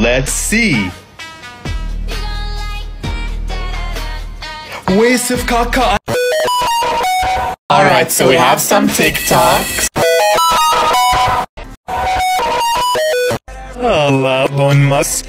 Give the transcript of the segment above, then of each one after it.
Let's see. Waste of Caca. Alright, so we have some TikToks. Allah olmaz.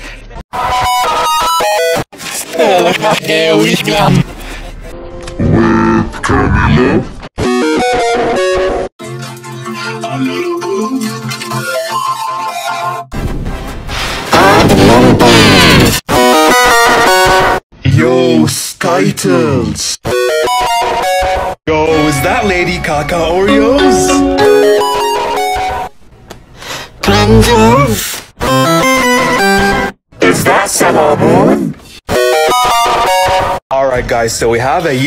Yo, Skittles. Yo, is that Lady Caca Oreos? Kind of. Is that Salomon? Alright guys, so we have a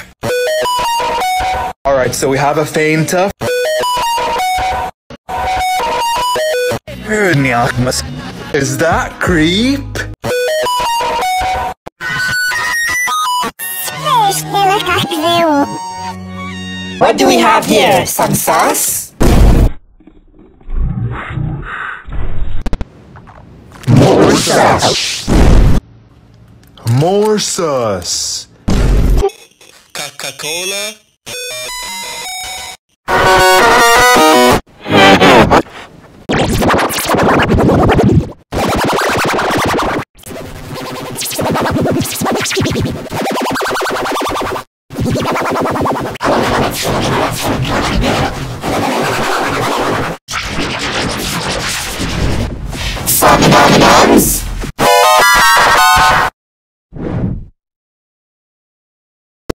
Alright, so we have a Fainta. Is that Creep? What do we have here? Some sauce? More sauce. More sauce. Coca-Cola.